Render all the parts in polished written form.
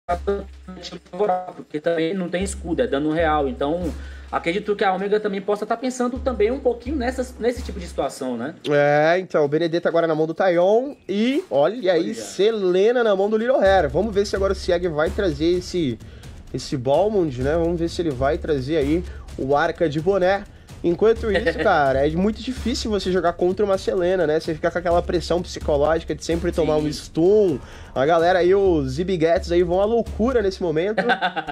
porque também não tem escudo, é dano real. Então, acredito que a Ômega também possa estar pensando também um pouquinho nesse tipo de situação, né? Então, o Benedetta agora na mão do Taion e, olha aí, Selena na mão do Little Hair. Vamos ver se agora o Sieg vai trazer esse Balmond, né? Vamos ver se ele vai trazer aí o Arca de Boné. Enquanto isso, cara, é muito difícil você jogar contra uma Selena, né? Você fica com aquela pressão psicológica de sempre tomar um stun. A galera aí, os Zibiguetes aí vão à loucura nesse momento.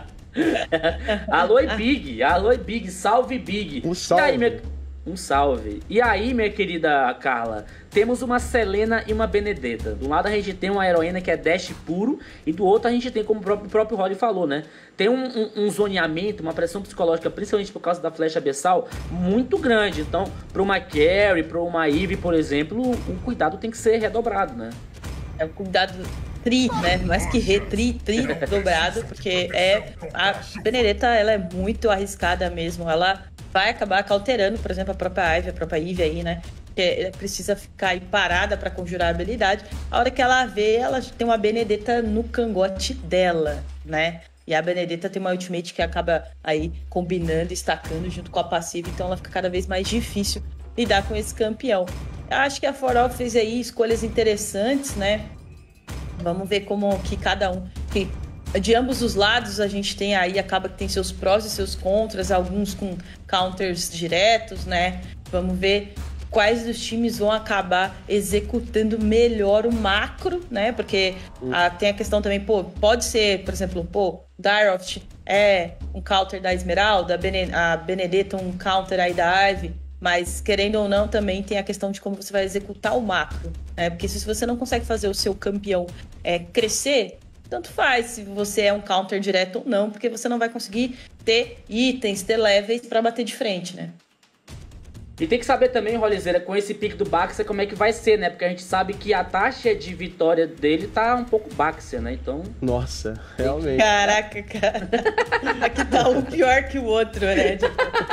Alô, Big, salve Big. Um salve. E aí, um salve. E aí, minha querida Carla, temos uma Selena e uma Benedetta. Do lado a gente tem uma heroína que é dash puro, e do outro a gente tem, como o próprio Rod falou, né? Tem um zoneamento, uma pressão psicológica, principalmente por causa da flecha abissal, muito grande. Então, para uma Carrie, para uma Eve, por exemplo, o cuidado tem que ser redobrado, né? É um cuidado né? Mais que tri dobrado, porque a Benedetta, ela é muito arriscada mesmo. Ela vai acabar cauterando, por exemplo, a própria Eve aí, né? Que precisa ficar aí parada para conjurar a habilidade. A hora que ela vê, ela tem uma Benedetta no cangote dela, né? E a Benedetta tem uma ultimate que acaba aí combinando, estacando junto com a passiva, então ela fica cada vez mais difícil lidar com esse campeão. Eu acho que a For All fez aí escolhas interessantes, né? Vamos ver como que cada um... Que de ambos os lados a gente tem aí, acaba que tem seus prós e seus contras, alguns com counters diretos, né? Vamos ver quais dos times vão acabar executando melhor o macro, né? Porque tem a questão também, pode ser, por exemplo, Dyroft é um counter da Esmeralda, a Benedetta um counter aí da Ivy, mas querendo ou não também tem a questão de como você vai executar o macro, né? Porque se você não consegue fazer o seu campeão crescer, tanto faz se você é um counter direto ou não, porque você não vai conseguir ter itens, ter levels pra bater de frente, né? E tem que saber também, Rolizeira, com esse pique do Baxter, como é que vai ser, né? Porque a gente sabe que a taxa de vitória dele tá um pouco Baxter, né? Então... Nossa, realmente. Caraca, cara. Aqui tá um pior que o outro, né? Tipo,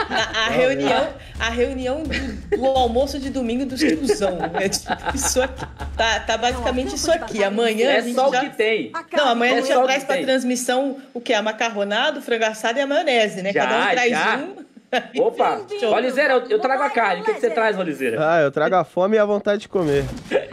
a reunião do almoço de domingo dos tiozão, né? Tipo, isso aqui. Tá basicamente isso aqui. Amanhã a gente só já... o que tem. Não, amanhã a gente já traz pra transmissão o que? A macarronada, o frango assado e a maionese, né? Cada um traz um... Opa, Rolizeira, eu trago a carne. O que você traz, Rolizeira? Eu trago a fome e a vontade de comer.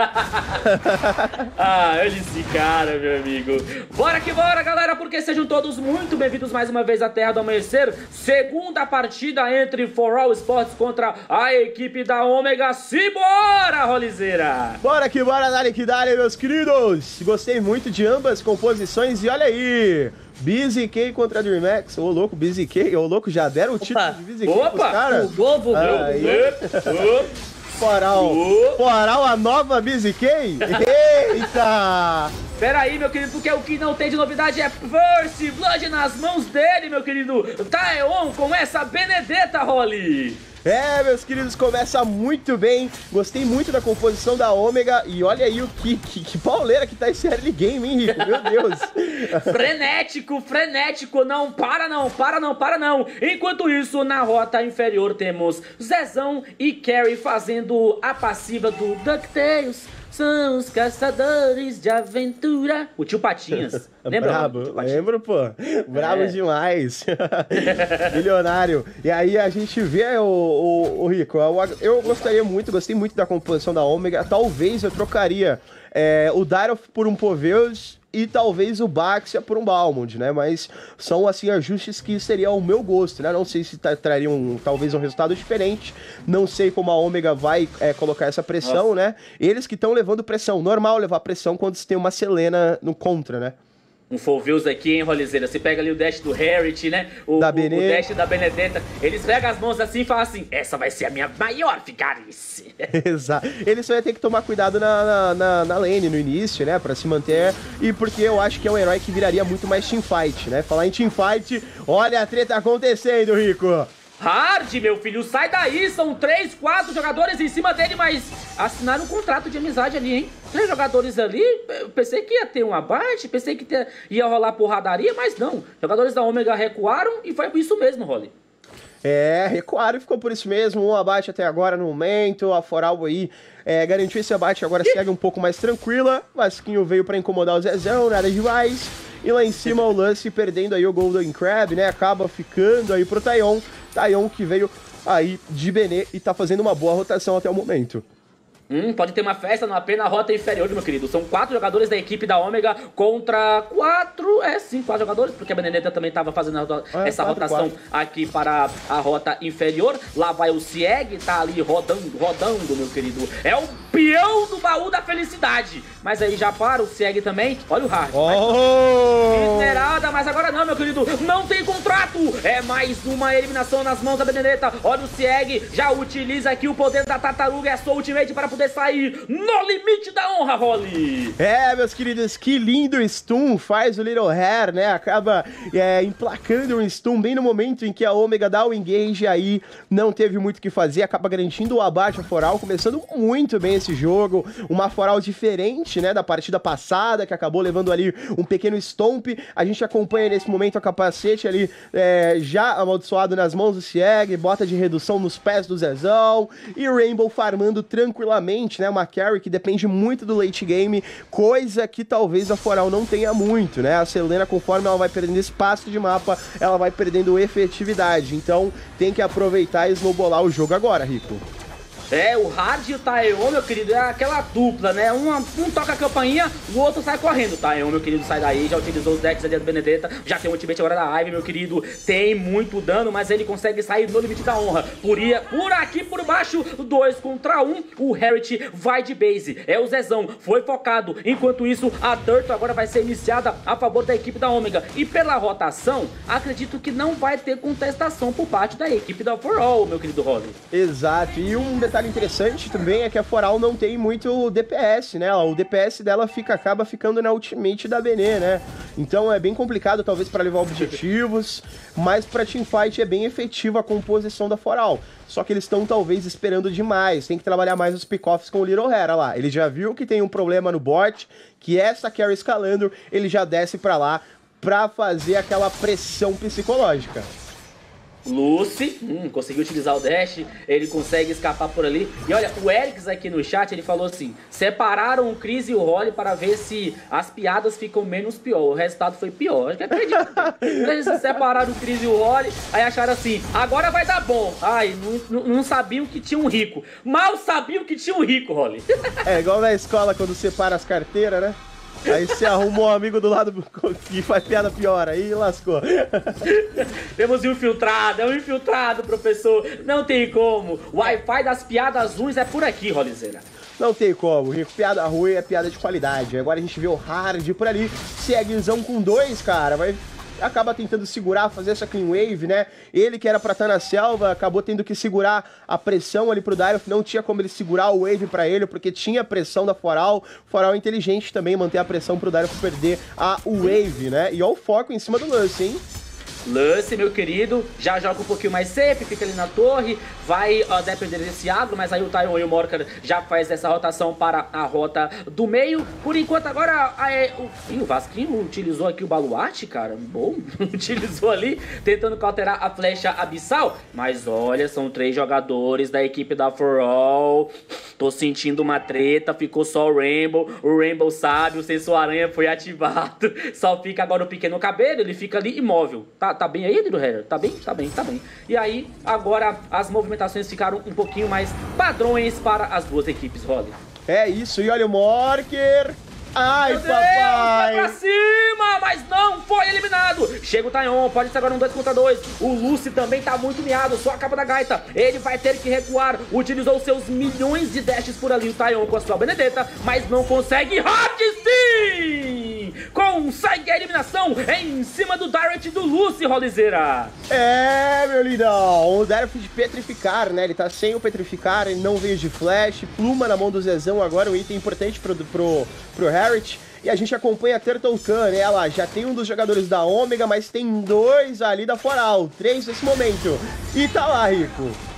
Olha esse cara, meu amigo. Bora que bora, galera, porque sejam todos muito bem-vindos mais uma vez à Terra do Amanhecer. Segunda partida entre For All Sports contra a equipe da Ômega. Simbora, Rolizeira! Bora que bora, dale que dale, meus queridos. Gostei muito de ambas composições e olha aí... BZK contra a DreamHack. Ô louco, BZK, ô louco, já deram o título de BZK pros caras? Bugou. Foral, a nova BZK? Eita! Pera aí, meu querido, porque o que não tem de novidade é First Blood nas mãos dele, meu querido Taeon, com essa Benedetta, Holly. Meus queridos, começa muito bem. Gostei muito da composição da Ômega. E olha aí que pauleira que tá esse early game, hein, Rico? Meu Deus. frenético. Não para não. Enquanto isso, na rota inferior temos Zezão e Carrie fazendo a passiva do DuckTales. São os caçadores de aventura. O tio Patinhas. Lembra? Brabo, lembro, pô. Brabo demais. Milionário. E aí a gente vê o Rico. Eu gostei muito da composição da Ômega. Talvez eu trocaria o Dyroth por um Poveus e talvez o Baxia por um Balmond, né? Mas são, assim, ajustes que seriam o meu gosto, né? Não sei se trariam, talvez, um resultado diferente. Não sei como a Ômega vai colocar essa pressão, né? Eles que estão levando pressão. Normal levar pressão quando se tem uma Selena no contra, né? Um Foveus aqui, hein, Rolizeira? Você pega ali o dash do Harriet, né? O dash da Benedetta. Eles pegam as mãos assim e falam assim: essa vai ser a minha maior vigarice. Exato. Ele só ia ter que tomar cuidado na lane no início, né? Pra se manter. E porque eu acho que é um herói que viraria muito mais teamfight, né? Falar em teamfight, olha a treta acontecendo, Rico. Hard, meu filho, sai daí, são 3, 4 jogadores em cima dele, mas assinaram um contrato de amizade ali, hein? 3 jogadores ali, eu pensei que ia ter um abate, pensei que ia rolar porradaria, mas não. Jogadores da Ômega recuaram e foi por isso mesmo, Rolly. Recuaram e ficou por isso mesmo, um abate até agora no momento, a For All aí garantiu esse abate, agora segue um pouco mais tranquila, Vasquinho veio pra incomodar o Zezão, nada demais. E lá em cima o Lance perdendo aí o Golden Crab, né? Acaba ficando aí pro Taion. Taion que veio aí de Benê e tá fazendo uma boa rotação até o momento. Pode ter uma festa no AP na rota inferior, meu querido. São 4 jogadores da equipe da Ômega contra 4 jogadores, porque a Benedetta também estava fazendo essa rotação aqui para a rota inferior. Lá vai o Sieg, tá ali rodando, meu querido. É o peão do baú da felicidade. Mas aí já para o Sieg também. Olha o Hard. Minerada, mas agora não, meu querido. Não tem contrato. É mais uma eliminação nas mãos da Benedetta. Olha o Sieg, já utiliza aqui o poder da tartaruga. É sua ultimate para poder sair no limite da honra, Holly. Meus queridos, que lindo stun faz o Little Hair, né? Acaba emplacando um stun bem no momento em que a Ômega dá o engage, aí não teve muito o que fazer, acaba garantindo o abate a Foral, começando muito bem esse jogo, uma Foral diferente, né, da partida passada, que acabou levando ali um pequeno stomp. A gente acompanha nesse momento a capacete ali já amaldiçoado nas mãos do Sieg, bota de redução nos pés do Zezão, e o Rainbow farmando tranquilamente, né, uma carry que depende muito do late game, coisa que talvez a Foral não tenha muito, né, a Selena, conforme ela vai perdendo espaço de mapa, ela vai perdendo efetividade, então tem que aproveitar e snowballar o jogo agora, Rico. O Hard e o Taion, meu querido, é aquela dupla, né? Um toca a campainha, o outro sai correndo. Taion, meu querido, sai daí, já utilizou os decks ali do Benedetta, já tem o ultimate agora da Ivy, meu querido. Tem muito dano, mas ele consegue sair no limite da honra. Por aqui, por baixo, 2 contra 1, o Harriet vai de base. É o Zezão, foi focado. Enquanto isso, a Turtle agora vai ser iniciada a favor da equipe da Ômega. E pela rotação, acredito que não vai ter contestação por parte da equipe da For All, meu querido Rolly. Exato, e um detalhe interessante também é que a Foral não tem muito DPS, né? O DPS dela acaba ficando na ultimate da Benê, né? Então é bem complicado talvez para levar objetivos, mas para teamfight é bem efetiva a composição da Foral. Só que eles estão talvez esperando demais, tem que trabalhar mais os pick-offs com o Little Hera lá. Ele já viu que tem um problema no bot, que é essa carry escalando, ele já desce para lá para fazer aquela pressão psicológica. Lucy, conseguiu utilizar o dash, ele consegue escapar por ali. E olha, o Erix aqui no chat, ele falou assim: separaram o Chris e o Holly para ver se as piadas ficam menos pior. O resultado foi pior. Acho que acredito. Eles separaram o Chris e o Holly, aí acharam assim: agora vai dar bom. Ai, não sabiam que tinha um rico. Mal sabiam que tinha um rico, Holly. É igual na escola quando separa as carteiras, né? Aí você arrumou um amigo do lado que faz piada pior, aí lascou. Temos um infiltrado, professor. Não tem como. O Wi-Fi das piadas ruins é por aqui, Rolizeira. Não tem como, Rico. Piada ruim é piada de qualidade. Agora a gente vê o Hard por ali. Seguezão com 2, cara. Acaba tentando segurar, fazer essa clean wave, né? Ele que era pra estar na selva, acabou tendo que segurar a pressão ali pro Dyref, não tinha como ele segurar o wave pra ele, porque tinha pressão da Foral. Foral é inteligente também, manter a pressão pro Dyref perder a wave, né? E olha o foco em cima do Lance, hein? Lance, meu querido, já joga um pouquinho mais safe, fica ali na torre, vai depender desse agro, mas aí o Taion e o Morcar já faz essa rotação para a rota do meio. Por enquanto agora o Vasquinho utilizou aqui o baluarte, cara, bom, utilizou ali, tentando cauterar a flecha abissal, mas olha, são 3 jogadores da equipe da For All. Tô sentindo uma treta, ficou só o Rainbow sabe, o Sensor Aranha foi ativado, só fica agora o pequeno cabelo, ele fica ali imóvel. Tá bem aí, Little Hair? Tá bem? E aí, agora as movimentações ficaram um pouquinho mais padrões para as duas equipes, Holly. É isso, e olha o Morker. Ai, meu Deus, papai! Vai pra cima, mas não foi eliminado. Chega o Taion, pode ser agora um 2 contra 2. O Lucy também tá muito miado, só a capa da gaita. Ele vai ter que recuar. Utilizou seus milhões de dashes por ali, o Taion com a sua Benedetta, mas não consegue. Hard sim! Consegue a eliminação em cima do Direct do Lucy, Rolizeira. É, meu lindão. O Direct de petrificar, né? Ele tá sem o petrificar, ele não veio de flash. Pluma na mão do Zezão agora, um item importante pro Harriet. E a gente acompanha a Turtle Khan, né? Ela já tem um dos jogadores da Ômega, mas tem 2 ali da Foral, 3 nesse momento. E tá lá, Rico.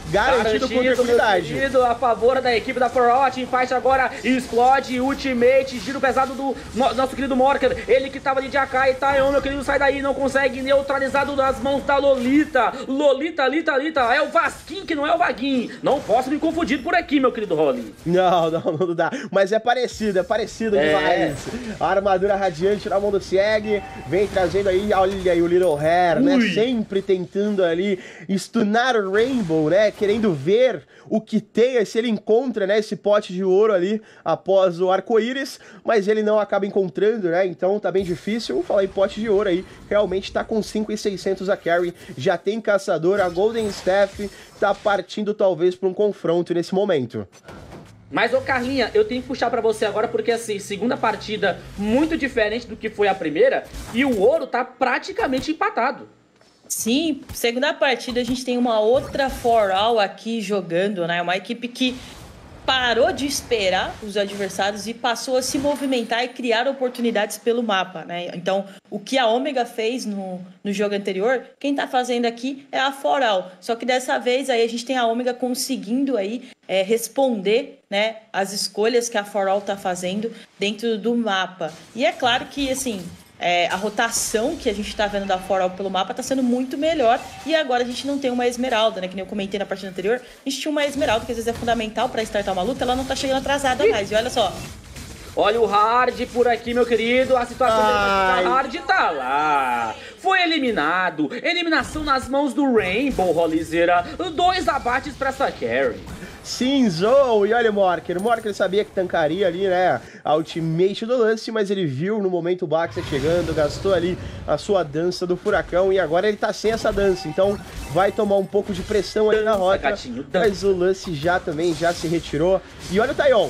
garantido com tranquilidade. A favor da equipe da For All. A teamfight agora explode, ultimate, giro pesado do nosso querido Morker. Ele que tava ali de AK e Taeon, meu querido, sai daí, não consegue, neutralizado nas mãos da Lolita. Lolita, é o Vasquim que não é o Vaguinho. Não posso me confundir por aqui, meu querido Rolly. Não dá. Mas é parecido demais. A armadura radiante na mão do Sieg, vem trazendo aí, olha aí o Little Hair, né? Sempre tentando ali stunar o Rainbow, né? Querendo ver o que tem, se ele encontra, né, esse pote de ouro ali após o arco-íris, mas ele não acaba encontrando, né? Então tá bem difícil. Vou falar em pote de ouro aí, realmente tá com 5.600 a carry, já tem caçador, a Golden Staff tá partindo talvez para um confronto nesse momento. Mas, ô Carlinha, eu tenho que puxar pra você agora, porque assim, segunda partida muito diferente do que foi a primeira, e o ouro tá praticamente empatado. Sim, segunda partida a gente tem uma outra For All aqui jogando, né? Uma equipe que parou de esperar os adversários e passou a se movimentar e criar oportunidades pelo mapa, né? Então, o que a Omega fez no jogo anterior, quem tá fazendo aqui é a For All. Só que dessa vez aí a gente tem a Omega conseguindo aí responder, né, as escolhas que a For All tá fazendo dentro do mapa. E é claro que, assim, a rotação que a gente tá vendo da For All pelo mapa tá sendo muito melhor, e agora a gente não tem uma esmeralda, né, que nem eu comentei na partida anterior. A gente tinha uma esmeralda que às vezes é fundamental pra startar uma luta, ela não tá chegando atrasada mais, e olha só. Olha o Hard por aqui, meu querido. A situação da Hard tá lá. Foi eliminado. Eliminação nas mãos do Rainbow, Rolizeira. 2 abates pra essa carry. Sim, Zou, e olha o Morker. O Morker sabia que tancaria ali, né, a ultimate do Lance, mas ele viu no momento o Baxter chegando, gastou ali a sua dança do furacão, e agora ele tá sem essa dança, então vai tomar um pouco de pressão ali na rota, gatinho, mas o Lance já se retirou. E olha o Taeon.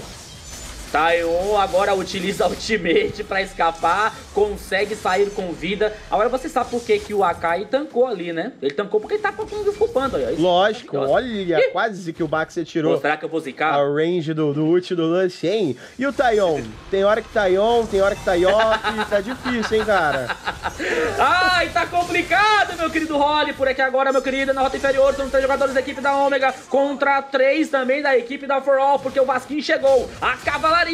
Taeon agora utiliza a ultimate pra escapar, consegue sair com vida. Agora você sabe por que o Akai tancou ali, né? Ele tancou porque ele tá ocupando. Lógico, olha, quase que o Baxter tirou. Pô, será que eu vou zicar? A range do ult do Lance, hein? E o Taeon? Tem hora que Taeon, tem hora que Taeyoki, tá difícil, hein, cara? Ai, tá complicado, meu querido Holly. Por aqui agora, meu querido, na rota inferior, são 3 jogadores da equipe da Omega contra 3 também da equipe da For All, porque o Vasquinho chegou. A cavalaria.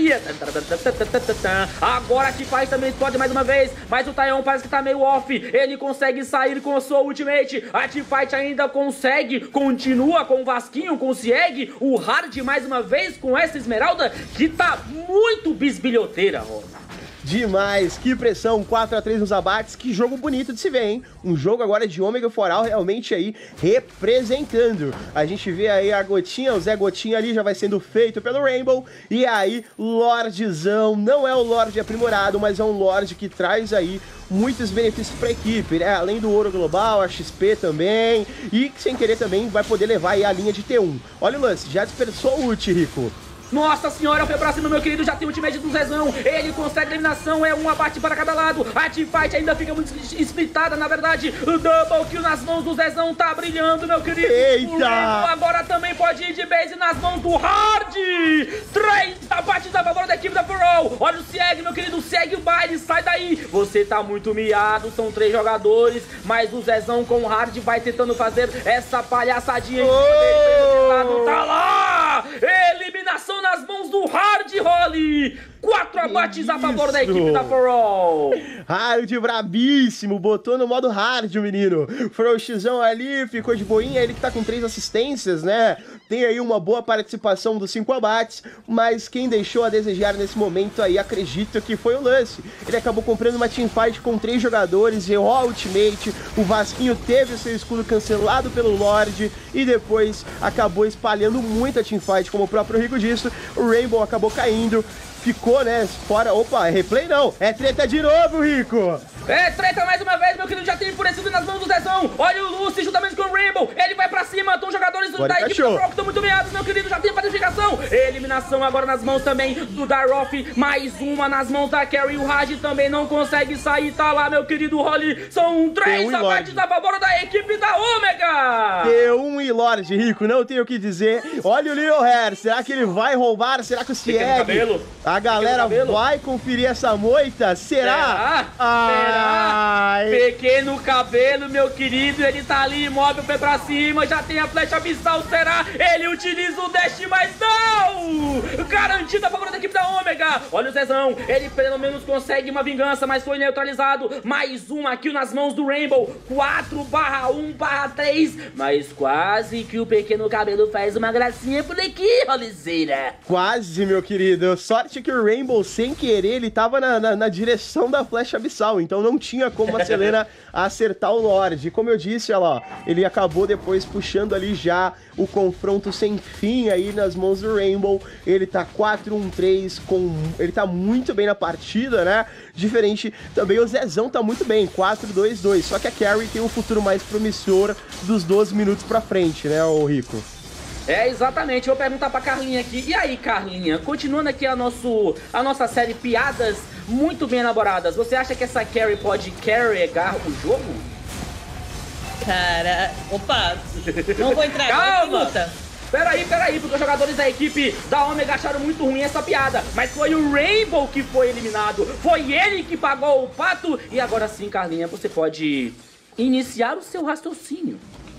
Agora que faz também explode mais uma vez, mas o Taeon parece que tá meio off. Ele consegue sair com a sua ultimate. A teamfight ainda consegue, continua com o Vasquinho, com o Sieg. O Hard mais uma vez com essa esmeralda que tá muito bisbilhoteira, Rona. Demais, que pressão, 4-3 nos abates, que jogo bonito de se ver, hein? Um jogo agora de Omega For All realmente aí representando. A gente vê aí a Gotinha, o Zé Gotinha ali já vai sendo feito pelo Rainbow, e aí Lordzão, não é o Lorde aprimorado, mas é um Lorde que traz aí muitos benefícios para a equipe, né? Além do ouro global, a XP também, e sem querer também vai poder levar aí a linha de T1. Olha o lance, já dispersou o ult, Rico. Nossa senhora, foi pra cima, meu querido, já tem o ultimate do Zezão, ele consegue a eliminação, é um abate para cada lado, a teamfight ainda fica muito splitada, na verdade, o double kill nas mãos do Zezão tá brilhando, meu querido. Eita! O Rainbow agora também pode ir de base nas mãos do Hard, 3 abates a favor da equipe da For All. Olha o Sieg, meu querido, segue o baile, sai daí, você tá muito miado, são 3 jogadores, mas o Zezão com o Hard vai tentando fazer essa palhaçadinha, tá lá, eliminação nas mãos do Hard, Holly. 4 abates a favor da equipe da For All. Hard brabíssimo, botou no modo hard o menino. Frouxizão ali, ficou de boinha, ele que tá com 3 assistências, né? Tem aí uma boa participação dos 5 abates, mas quem deixou a desejar nesse momento aí, acredito que foi o Lance. Ele acabou comprando uma teamfight com 3 jogadores, errou a ultimate, o Vasquinho teve o seu escudo cancelado pelo Lorde e depois acabou espalhando muito a teamfight, como o próprio Rico disse. O Rainbow acabou caindo, ficou, né, fora. Opa, é replay não, é treta de novo, Rico. É treta mais uma vez, meu querido, já tem enfurecido nas mãos do Zezão. Olha o Lucy juntamente com o Rainbow, ele vai pra cima, estão jogadores da equipe da For All que estão muito meados, meu querido, já tem pacificação. Eliminação agora nas mãos também do Daroff, mais uma nas mãos da Carry, o Raj também não consegue sair, tá lá, meu querido Holly, são 3 abates a favor da equipe da Omega. T1 e Lorde, Rico, não tenho o que dizer. Olha o Little Hair, será que ele vai roubar? Será que o Sieg, a galera vai conferir essa moita? Será? Será? Ai, pequeno cabelo, meu querido, ele tá ali imóvel, pé pra cima, já tem a flecha abissal, será? Ele utiliza o dash, mas não! Garantido a favor da equipe da Ômega. Olha o Zezão, ele pelo menos consegue uma vingança, mas foi neutralizado. Mais uma kill nas mãos do Rainbow, 4/1/3, mas quase que o pequeno cabelo faz uma gracinha por aqui, Roliceira. Quase, meu querido. Sorte que o Rainbow, sem querer, ele tava na direção da flecha abissal, então não tinha como a Selena acertar o Lorde. E como eu disse, olha lá, ele acabou depois puxando ali já o confronto sem fim aí nas mãos do Rainbow. Ele tá 4-1-3, ele tá muito bem na partida, né? Diferente também, o Zezão tá muito bem, 4-2-2. Só que a Carry tem um futuro mais promissor dos 12 minutos pra frente, né, ô Rico? É, exatamente. Eu vou perguntar pra Carlinha aqui. E aí, Carlinha, continuando aqui a nossa série Piadas muito bem elaboradas, você acha que essa Carry pode carregar o jogo? Cara, opa, não vou entrar Calma! Luta. Peraí, porque os jogadores da equipe da Ômega acharam muito ruim essa piada. Mas foi o Rainbow que foi eliminado. Foi ele que pagou o pato. E agora sim, Carlinha, você pode iniciar o seu raciocínio.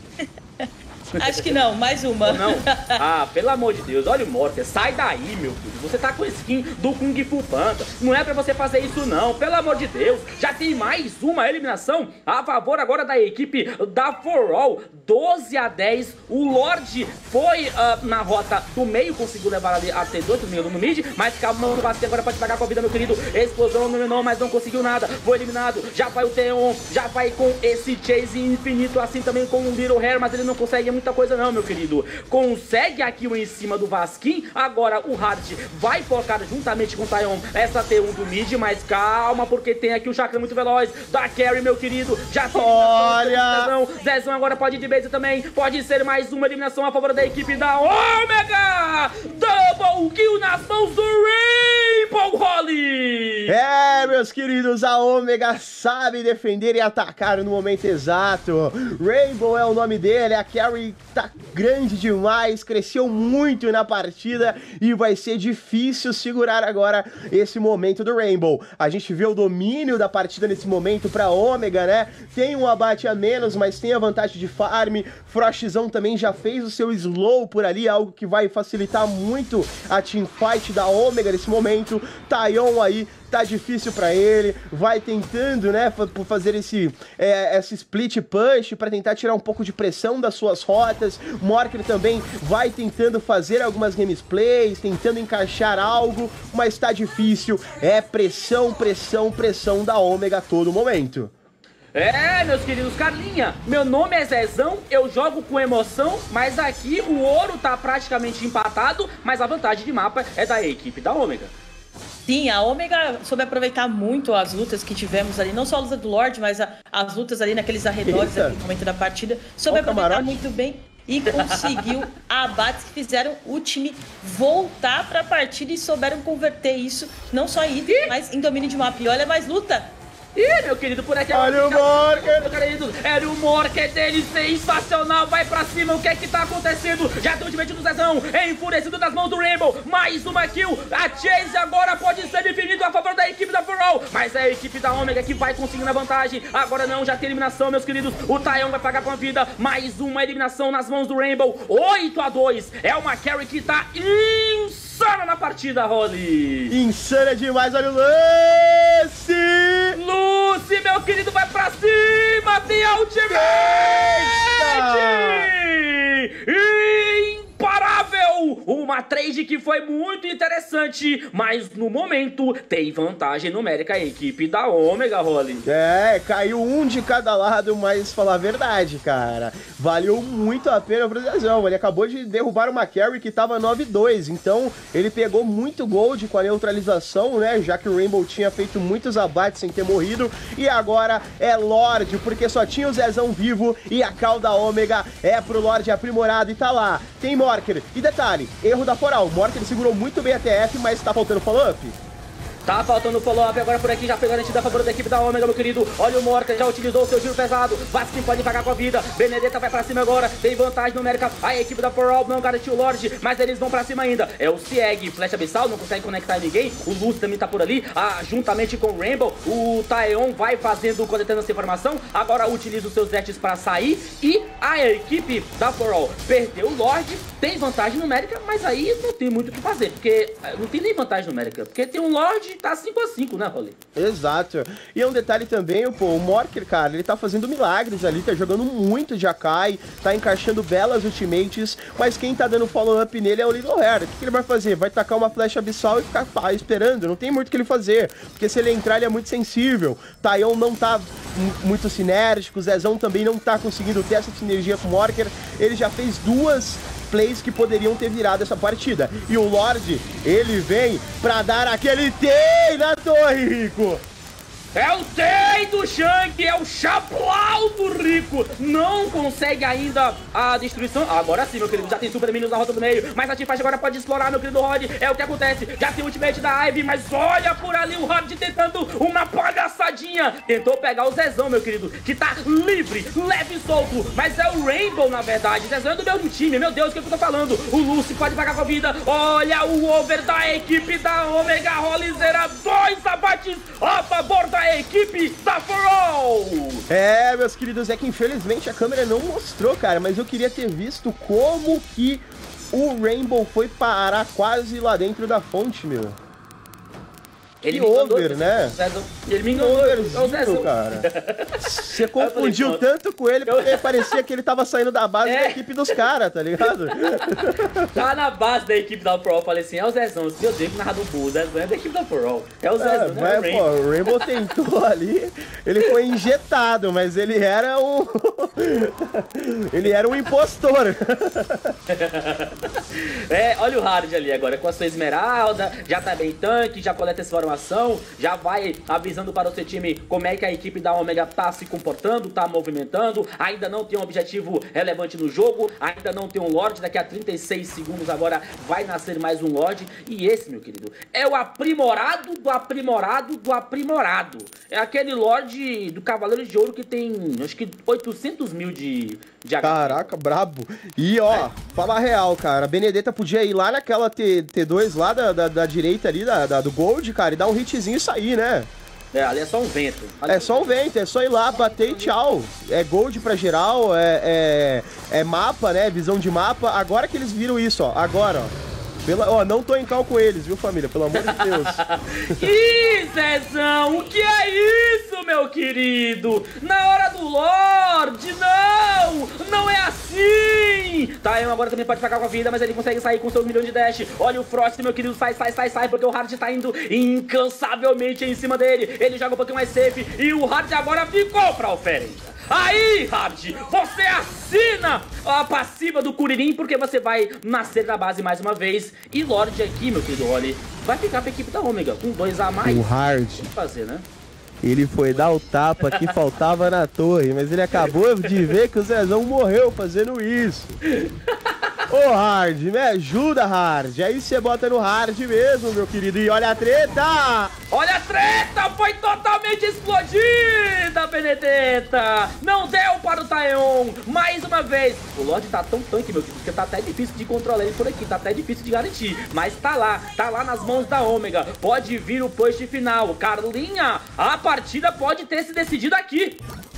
Acho que não, mais uma. Não? Ah, pelo amor de Deus, olha o Morker, sai daí, meu filho. Você tá com skin do Kung Fu Panda. Não é pra você fazer isso não, pelo amor de Deus. Já tem mais uma eliminação a favor agora da equipe da For All, 12-10. O Lorde foi na rota do meio, conseguiu levar ali a T2 do meio no mid, mas calma, o Vasquez agora pode pagar com a vida, meu querido. Explosão no menor, mas não conseguiu nada. Foi eliminado, já vai o Theon, já vai com esse Chase infinito, assim também com o Little Hair, mas ele não consegue muita coisa não, meu querido. Consegue aqui em cima do Vasquin. Agora o Hard vai focar juntamente com o Taion essa T1 do mid, mas calma, porque tem aqui o chakra muito veloz da Carry, meu querido. Já tem olha! Zezão agora pode ir de base também. Pode ser mais uma eliminação a favor da equipe da Ômega. Double kill nas mãos do Rainbow Holly. É, meus queridos, a Ômega sabe defender e atacar no momento exato. Rainbow é o nome dele, a Carry tá grande demais, cresceu muito na partida e vai ser difícil segurar agora esse momento do Rainbow. A gente vê o domínio da partida nesse momento pra Ômega, né? Tem um abate a menos, mas tem a vantagem de farm. Frostzão também já fez o seu slow por ali, algo que vai facilitar muito a teamfight da Ômega nesse momento. Taion aí tá difícil pra ele, vai tentando, né, fazer esse split push pra tentar tirar um pouco de pressão das suas rotas. Morker também vai tentando fazer algumas gameplays, tentando encaixar algo, mas tá difícil. É pressão, pressão, pressão da Ômega a todo momento. É, meus queridos, Carlinha, meu nome é Zezão, eu jogo com emoção, mas aqui o ouro tá praticamente empatado, mas a vantagem de mapa é da equipe da Ômega. Sim, a Ômega soube aproveitar muito as lutas que tivemos ali, não só a luta do Lorde, mas as lutas ali naqueles arredores ali no momento da partida. Soube aproveitar muito bem e conseguiu abates que fizeram o time voltar pra partida e souberam converter isso, não só em item, mas em domínio de mapa. E olha mais luta! Ih, meu querido, por aqui... Olha o Morker! Era o Morker dele, sensacional, vai pra cima, o que é que tá acontecendo? Já tem o ultimate do Zezão, enfurecido das mãos do Rainbow, mais uma kill, a Chase agora pode ser definido a favor da equipe da For All, mas é a equipe da Ômega que vai conseguindo a vantagem, agora não, já tem eliminação, meus queridos, o Taion vai pagar com a vida, mais uma eliminação nas mãos do Rainbow, 8-2, é uma carry que tá insana na partida, Holly! Insana demais, olha o lance! Lucy, meu querido, vai pra cima! Tem a ultimate! Imparável! Uma trade que foi muito interessante, mas no momento tem vantagem numérica a equipe da Ômega, Holly. É, caiu um de cada lado, mas falar a verdade, cara, valeu muito a pena pro Zezão. Ele acabou de derrubar uma carry que tava 9-2, então ele pegou muito gold com a neutralização, né, já que o Rainbow tinha feito muitos abates sem ter morrido, e agora é Lorde, porque só tinha o Zezão vivo, e a call da Ômega é pro Lorde aprimorado, e tá lá, tem Morker, e detalhe, erro da For All, Morker segurou muito bem a TF, mas tá faltando follow-up. Tá faltando o follow-up agora por aqui, já foi garantido a favor da equipe da Ômega, meu querido. Olha o Morgan, já utilizou o seu giro pesado. Vasquim pode pagar com a vida. Benedetta vai pra cima agora, tem vantagem numérica. A equipe da For All não garantiu o Lorde, mas eles vão pra cima ainda. É o Sieg, Flecha Abissal, não consegue conectar ninguém. O Lúcio também tá por ali, juntamente com o Rainbow. O Taeon vai fazendo, coletando essa informação. Agora utiliza os seus dashes pra sair. E a equipe da For All perdeu o Lorde, tem vantagem numérica, mas aí não tem muito o que fazer, porque não tem nem vantagem numérica, porque tem um Lorde, tá 5-5, né, Rolê? Exato. E é um detalhe também, pô, o Morker, cara, ele tá fazendo milagres ali, tá jogando muito de Akai, tá encaixando belas ultimates, mas quem tá dando follow-up nele é o Little Hair. O que ele vai fazer? Vai tacar uma flecha abissal e ficar esperando, não tem muito o que ele fazer, porque se ele entrar ele é muito sensível. Taeon não tá muito sinérgico, o Zezão também não tá conseguindo ter essa sinergia com o Morker, ele já fez duas plays que poderiam ter virado essa partida. E o Lorde, ele vem pra dar aquele TEI na torre, Rico! É o TEI do Shang, é o Chaplau do Rico. Não consegue ainda a destruição. Agora sim, meu querido, já tem Super Minions na rota do meio. Mas a Teamfight agora pode explorar, meu querido Rod. É o que acontece. Já tem o ultimate da Ivy, mas olha por ali o Rod tentando uma palhaçadinha. Tentou pegar o Zezão, meu querido, que tá livre, leve e solto. Mas é o Rainbow, na verdade. Zezão é do mesmo time, meu Deus, o que eu tô falando? O Lucy pode pagar com a vida. Olha o over da equipe da Omega Rollizeira. 2 abates a favor da equipe da For All. É, meus queridos, é que infelizmente a câmera não mostrou, cara, mas eu queria ter visto como que o Rainbow foi parar quase lá dentro da fonte, meu. Ele que over, né? Ele me enganou, overzinho, cara. Você confundiu tanto com ele porque parecia que ele tava saindo da base da equipe dos caras, tá ligado? Tá na base da equipe da For All, falei assim, é o Zezão. Meu Deus, que narrador burro, o Zezão é da equipe da For All. É o Zezão, né? Mas, pô, o Rainbow tentou ali, ele foi injetado, mas ele era um... ele era um impostor. Olha o Hard ali agora, com a sua esmeralda, já tá bem tanque, já coleta essa informação, já vai avisando para o seu time como é que a equipe da Omega tá se comportando, tá movimentando, ainda não tem um objetivo relevante no jogo, ainda não tem um Lorde, daqui a 36 segundos agora vai nascer mais um Lorde, e esse, meu querido, é o aprimorado do aprimorado do aprimorado. É aquele Lorde do Cavaleiro de Ouro que tem, acho que 800 mil de HP. Caraca, brabo. E ó, fala real, cara, a Benedetta podia ir lá naquela T2 lá da direita ali, do Gold, cara, e dar um hitzinho e sair, né? Ali é só um vento. É só um vento, é só ir lá, bater e tchau. É Gold pra geral, é mapa, né? Visão de mapa. Agora que eles viram isso, ó. Agora, ó. Não tô em cal com eles, viu, família? Pelo amor de Deus. Ih, Zezão, o que é isso, meu querido? Na hora do Lorde, não! Não é assim! Taeon agora também pode pagar com a vida, mas ele consegue sair com seu 1 milhão de dash. Olha o Frost, meu querido, sai, porque o Hard tá indo incansavelmente em cima dele. Ele joga um pouquinho mais safe e o Hard agora ficou pra oferenda. Aí, Hard, você assina a passiva do Kuririn, porque você vai nascer na base mais uma vez. E Lorde aqui, meu querido, olha, vai ficar pra equipe da Omega, com 2 a mais. O Hard. Tem que fazer, né? Ele foi dar o tapa que faltava na torre, mas ele acabou de ver que o Zezão morreu fazendo isso. Ô, Hard, me ajuda, Hard. Aí você bota no Hard mesmo, meu querido. E olha a treta! Olha a treta! Foi totalmente explodida, Benedetta! Não deu para o Taeon! Mais uma vez! O Lorde tá tão tanque, meu querido, que tá até difícil de controlar ele por aqui. Tá até difícil de garantir. Mas tá lá nas mãos da Omega. Pode vir o push final. Carlinha, a partida pode ter se decidido aqui.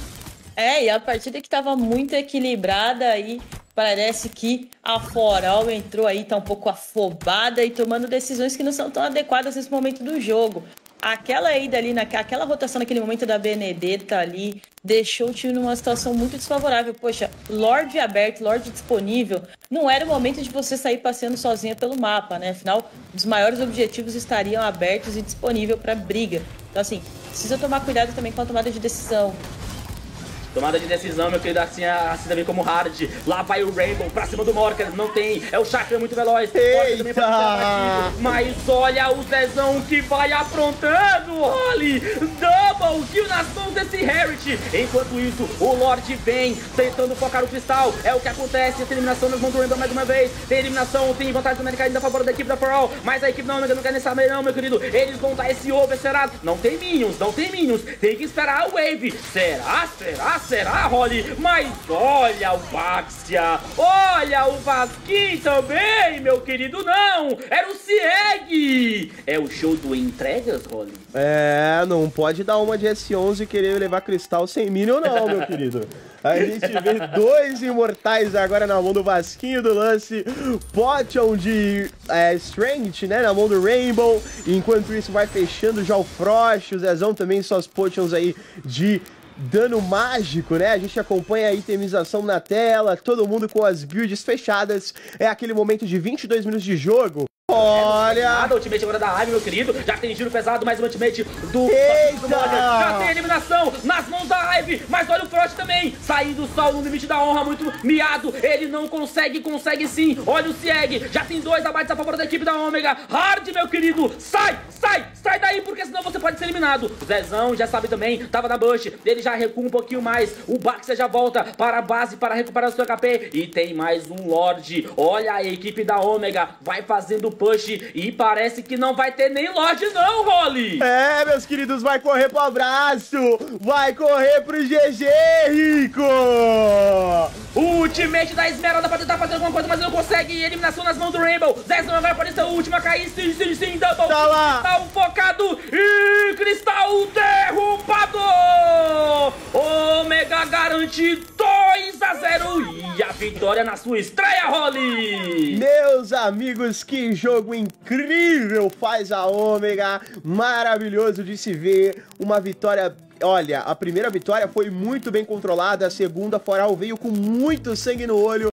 E a partida que tava muito equilibrada aí. Parece que a For All entrou aí, tá um pouco afobada e tomando decisões que não são tão adequadas nesse momento do jogo. Aquela ida ali, aquela rotação naquele momento da Benedetta ali, deixou o time numa situação muito desfavorável. Poxa, Lorde aberto, Lorde disponível, não era o momento de você sair passeando sozinha pelo mapa, né? Afinal, os maiores objetivos estariam abertos e disponíveis para briga. Então, assim, precisa tomar cuidado também com a tomada de decisão. Tomada de decisão, meu querido, assim também como hard. Lá vai o Rainbow pra cima do Morgan. Não tem, é o Chakra muito veloz. Também mas olha o Zezão que vai aprontando, Holly. Double kill nas mãos desse Harriet. Enquanto isso, o Lorde vem tentando focar o cristal. É o que acontece, essa eliminação nas mãos do Rainbow mais uma vez. Tem eliminação, tem vantagem numérica ainda a favor da equipe da For All. Mas a equipe da Omega não quer nem saber não, meu querido. Eles vão dar esse over, será? Não tem minions, não tem minions. Tem que esperar a Wave. Será, Holly? Mas olha o Baxia. Olha o Vasquim também, meu querido. Não, era o Sieg. É o show do entregas, Holly? É, não pode dar uma de S11 e querer levar cristal sem minion não, meu querido. A gente vê dois imortais agora na mão do Vasquinho do lance. Potion de Strength, né, na mão do Rainbow. Enquanto isso vai fechando já o Frost. O Zezão também suas potions aí de dano mágico, né? A gente acompanha a itemização na tela. Todo mundo com as builds fechadas. É aquele momento de 22 minutos de jogo. Olha! Ultimate agora da Ivy, meu querido. Já tem giro pesado, mais um ultimate do Morgan. Já tem eliminação nas mãos da Ivy. Mas olha o Frost também. Saindo só no limite da honra, muito miado. Ele não consegue sim. Olha o Sieg. Já tem 2 abates a favor da equipe da Omega. Hard, meu querido. Sai daí, porque senão você pode ser eliminado. O Zezão já sabe também, tava na bush. Ele já recua um pouquinho mais. O Baxter já volta para a base para recuperar o seu HP. E tem mais um Lorde. Olha a equipe da Omega. Vai fazendo push e parece que não vai ter nem Lorde não, Holly. É, meus queridos, vai correr pro abraço. Vai correr pro GG, Rico. O ultimate da Esmeralda pra tentar fazer alguma coisa, mas não consegue. Eliminação nas mãos do Rainbow. Zezão vai aparecer a última cair. Sim, double. Tá lá. Cristal focado e cristal derrubado. Omega garante 2-0 e a vitória na sua estreia, Holly. Meus amigos, que jogo incrível faz a Omega. Maravilhoso de se ver. Uma vitória... Olha, a primeira vitória foi muito bem controlada. A segunda, For All veio com muito sangue no olho.